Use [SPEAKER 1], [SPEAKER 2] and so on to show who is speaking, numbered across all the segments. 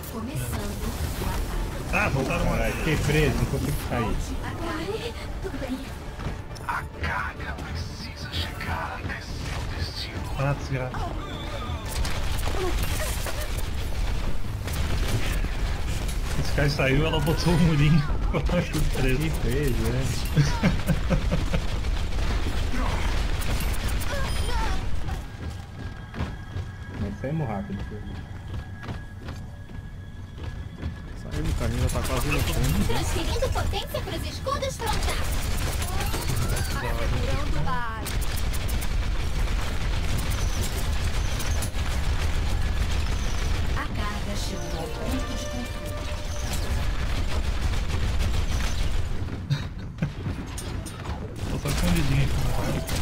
[SPEAKER 1] Ah, voltaram lá.
[SPEAKER 2] Fiquei preso, não consigo sair.
[SPEAKER 3] Tudo bem.
[SPEAKER 4] A carga precisa chegar até seu destino.
[SPEAKER 1] Ah, desgraça. Esse cara saiu, ela botou o murinho. Ficou preso.
[SPEAKER 2] Que preso, né? Mas saímos rápido.
[SPEAKER 5] Saímos, o carrinho já tá quase no fundo.
[SPEAKER 3] Transferindo potência para os escudos frontais. Assegurando a área. A carga chegou ao ponto de controle.
[SPEAKER 1] Tô só escondidinho aqui no quarto.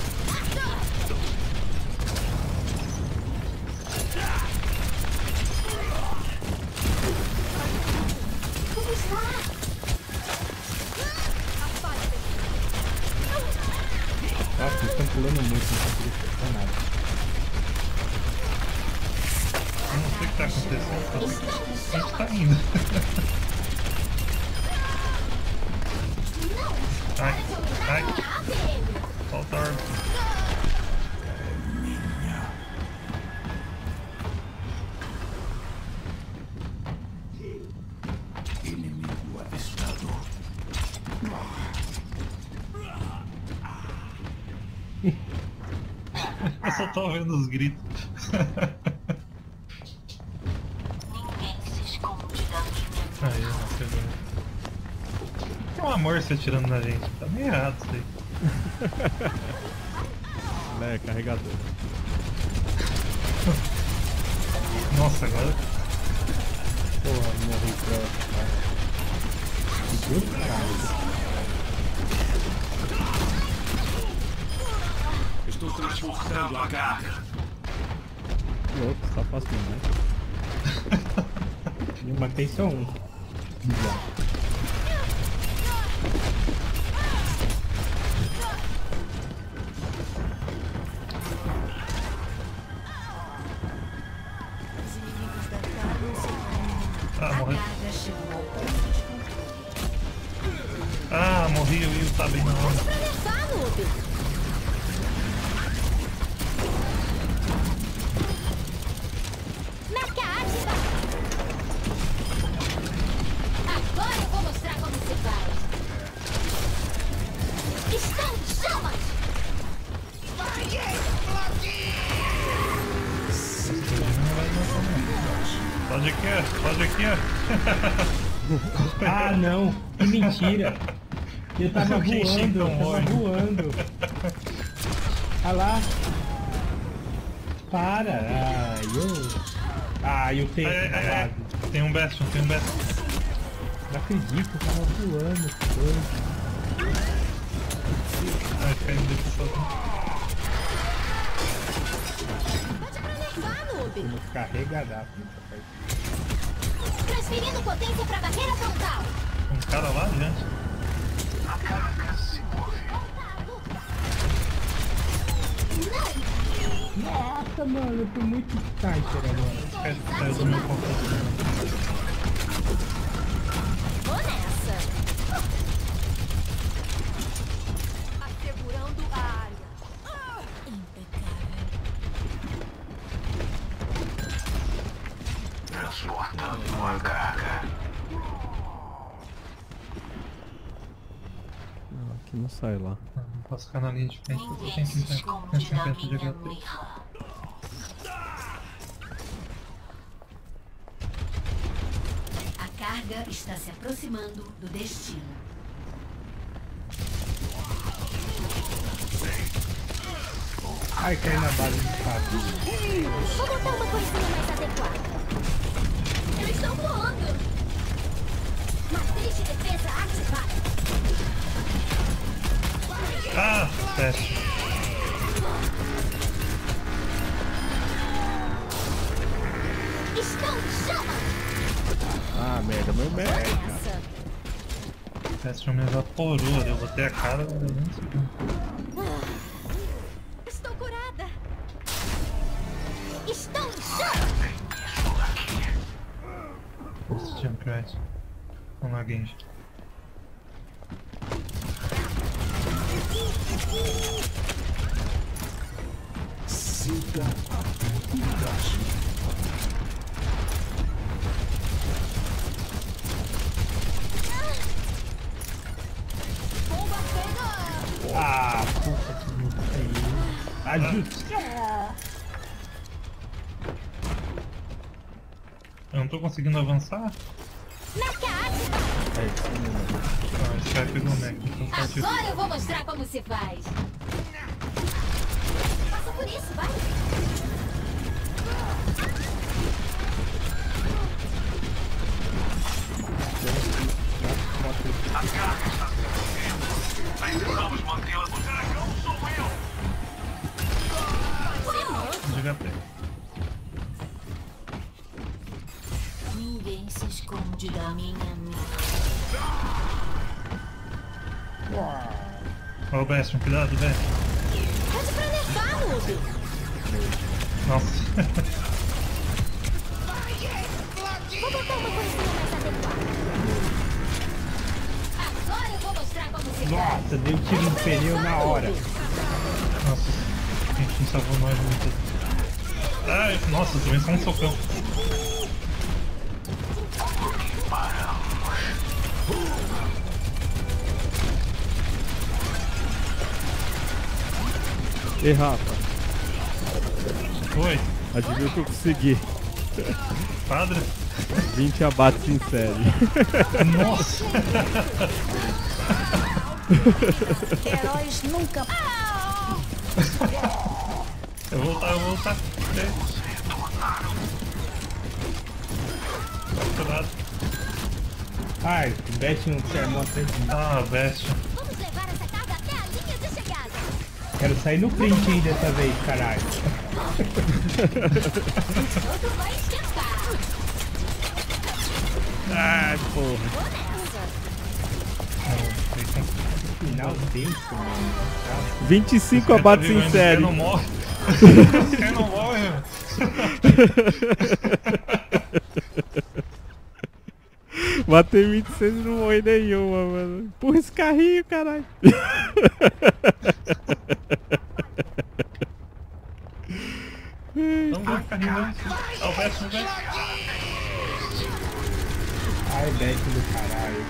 [SPEAKER 2] Nossa, eles estão pulando muito, não consigo acertar nada.
[SPEAKER 1] Eu não sei o que tá acontecendo. A gente tá indo. Ai, ai. Falta a árvore.
[SPEAKER 4] Inimigo avistado.
[SPEAKER 1] Eu só tô ouvindo os gritos.
[SPEAKER 3] Ninguém se esconde da minha.
[SPEAKER 1] Aí, não sei bem. Tem uma morsa atirando na gente. Tá meio errado isso aí.
[SPEAKER 5] É, carregador.
[SPEAKER 1] Nossa, agora.
[SPEAKER 2] Porra, morri pra... Que Deus, cara.
[SPEAKER 4] Estou transportando a carga.
[SPEAKER 5] Que louco, tá fácil demais.
[SPEAKER 2] Eu matei só um.
[SPEAKER 3] Os inimigos da carga se
[SPEAKER 1] Ah, morri.
[SPEAKER 3] A carga chegou ao ponto de controle.
[SPEAKER 1] Ah, morri, o Will tá bem na hora.
[SPEAKER 3] Pra levar, noob! Marca ativa! Agora eu vou mostrar como se faz! Estão em chamas!
[SPEAKER 1] Pode aqui, ó. Pode aqui, ó.
[SPEAKER 2] Ah, não! Que mentira! Eu tava
[SPEAKER 1] Quem
[SPEAKER 2] voando,
[SPEAKER 1] xingou
[SPEAKER 2] eu tava
[SPEAKER 1] muito?
[SPEAKER 2] voando. Ah lá! Para! Ai, eu tenho
[SPEAKER 1] Ai. Tem um Bastion, tem um Bastion.
[SPEAKER 2] Não acredito, eu tava voando. Foi.
[SPEAKER 1] Ai, caiu daqui sozinho.
[SPEAKER 3] Pode pra levar, noob!
[SPEAKER 2] Vamos carregadaço nessa parte.
[SPEAKER 3] Transferindo potência pra barreira frontal!
[SPEAKER 1] Um cara lá adiante.
[SPEAKER 4] A carga se move.
[SPEAKER 2] Nossa, mano, eu fui muito sniper agora.
[SPEAKER 1] Esse cara saiu do meu controle.
[SPEAKER 3] Vou nessa! Assegurando a área. Impecável.
[SPEAKER 4] Transportando a carga.
[SPEAKER 5] Não, aqui não sai lá.
[SPEAKER 1] Não posso ficar na linha de frente porque eu tenho que entrar perto de HP.
[SPEAKER 3] A carga está se aproximando do destino.
[SPEAKER 2] Ai, cai na base de fato.
[SPEAKER 3] Vou botar uma coisinha mais adequada. Eles estão voando! Matriz de defesa ativada!
[SPEAKER 1] Ah, teste.
[SPEAKER 3] Estão em chamas!
[SPEAKER 5] Ah, merda, meu merda.
[SPEAKER 3] Essa!
[SPEAKER 1] O teste me evaporou. Eu botei a cara.
[SPEAKER 3] Estou curada! Estão em chamas!
[SPEAKER 1] Esse Junkrat. Vamos lá, Genji.
[SPEAKER 4] Siga a viagem.
[SPEAKER 2] Ah, puta que pariu. Ajude.
[SPEAKER 1] Eu não tô conseguindo avançar? Ah, esse cara pegou o mech, então tá tipo...
[SPEAKER 3] Agora eu vou mostrar como se faz. Passa por isso, vai.
[SPEAKER 4] As garras estão sendo precisamos mantê-la do dragão, sou eu!
[SPEAKER 1] de HP.
[SPEAKER 3] Ninguém se esconde da minha amiga.
[SPEAKER 1] Ó o Bastion, cuidado, Bastion.
[SPEAKER 3] Pode pra nerfar, Ruby.
[SPEAKER 1] Nossa.
[SPEAKER 3] Vou botar uma coisinha mais adequada. Agora eu vou mostrar como se faz.
[SPEAKER 2] Nossa, deu tiro no pneu na hora.
[SPEAKER 1] Nossa. A gente não salvou nós muito. Ai, nossa, também só um socão.
[SPEAKER 5] E Rafa,
[SPEAKER 1] Oi,
[SPEAKER 5] adivinha o que eu consegui?
[SPEAKER 1] padre?
[SPEAKER 5] 20 abates em série.
[SPEAKER 1] Nossa!
[SPEAKER 3] Heróis nunca.
[SPEAKER 1] Eu vou voltar. Cuidado.
[SPEAKER 2] Ai, o Beth não se armou atrás de mim.
[SPEAKER 1] Ah, Bastion.
[SPEAKER 3] Vamos levar essa carga até a linha de chegada.
[SPEAKER 2] Quero sair no print aí dessa vez, caralho.
[SPEAKER 3] Tudo vai esquentar.
[SPEAKER 5] Ai, porra.
[SPEAKER 2] Final tenso, mano.
[SPEAKER 5] 25 abates em
[SPEAKER 1] Você
[SPEAKER 5] série.
[SPEAKER 1] não morre. Você não morre, mano.
[SPEAKER 5] Matei 26 e não morri nenhuma, mano. Empurra esse carrinho, caralho.
[SPEAKER 1] Não vai ficar rindo. Ah, o Bastion, o Bastion.
[SPEAKER 2] Ai, Beth do caralho.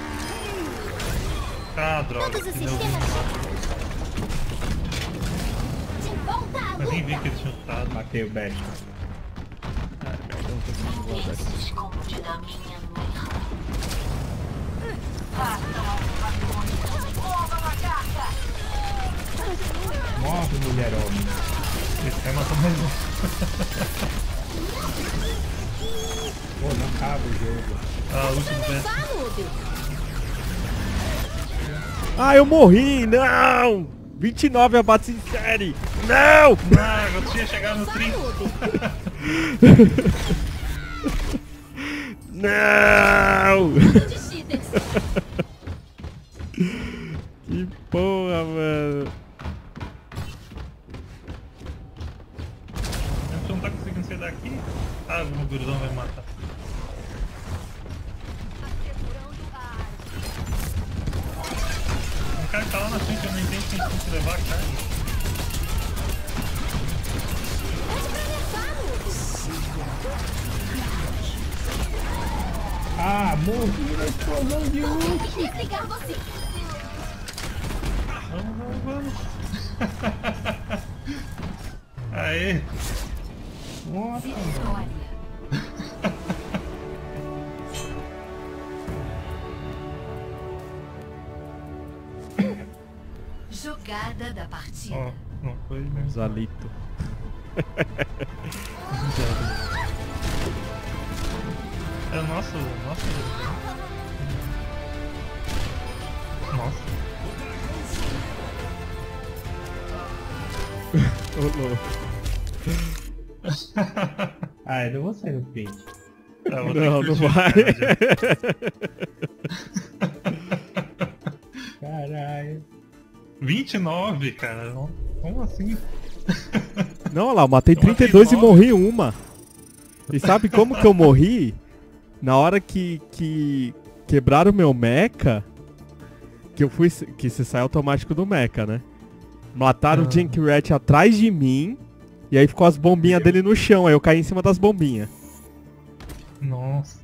[SPEAKER 1] Ah, droga.
[SPEAKER 3] Todos os
[SPEAKER 1] Que deu
[SPEAKER 3] sistemas
[SPEAKER 1] ruim.
[SPEAKER 3] de volta à
[SPEAKER 1] Mas nem vi
[SPEAKER 3] luta.
[SPEAKER 1] que ele tinha lutado.
[SPEAKER 2] Matei o Beth.
[SPEAKER 3] Ninguém se esconde da minha amiga.
[SPEAKER 2] Morre, mulher homem.
[SPEAKER 1] Esse cara matou mais um.
[SPEAKER 2] Pô, não acaba o jogo.
[SPEAKER 1] Ah, a luta do Bastion.
[SPEAKER 3] Vá, Ruby.
[SPEAKER 5] Ah, eu morri! Não! 29 abates em série! Não!
[SPEAKER 1] Ah, eu tinha chegado no 30.
[SPEAKER 5] Não!
[SPEAKER 3] De cheaters.
[SPEAKER 5] Que porra, mano.
[SPEAKER 1] A gente não tá conseguindo sair daqui. Ah, o gordão vai matar. O cara que tá lá na frente, eu não entendo quem tem que levar a carga.
[SPEAKER 2] Ah, morri na explosão de luz.
[SPEAKER 3] Queria pegar você.
[SPEAKER 1] Vamos. Aê!
[SPEAKER 2] Nossa, mano.
[SPEAKER 3] Vitória. Jogada da partida.
[SPEAKER 1] Ó, não foi mesmo.
[SPEAKER 5] Zalito.
[SPEAKER 1] É o nosso. Nossa.
[SPEAKER 5] Ô, louco.
[SPEAKER 2] Ah, eu não vou sair no print.
[SPEAKER 1] Eu vou ter
[SPEAKER 5] Não,
[SPEAKER 1] que
[SPEAKER 5] não
[SPEAKER 1] curtir,
[SPEAKER 5] vai.
[SPEAKER 1] cara,
[SPEAKER 2] Caralho.
[SPEAKER 1] 29, cara. Como assim?
[SPEAKER 5] Não, olha lá, eu matei
[SPEAKER 1] Eu matei
[SPEAKER 5] 32 e
[SPEAKER 1] nove.
[SPEAKER 5] morri uma. E sabe como que eu morri? Na hora que quebraram o meu mecha, que eu fui. Que você sai automático do mecha, né? Mataram o Junkrat atrás de mim. E aí ficou as bombinhas dele no chão. Aí eu caí em cima das bombinhas.
[SPEAKER 1] Nossa.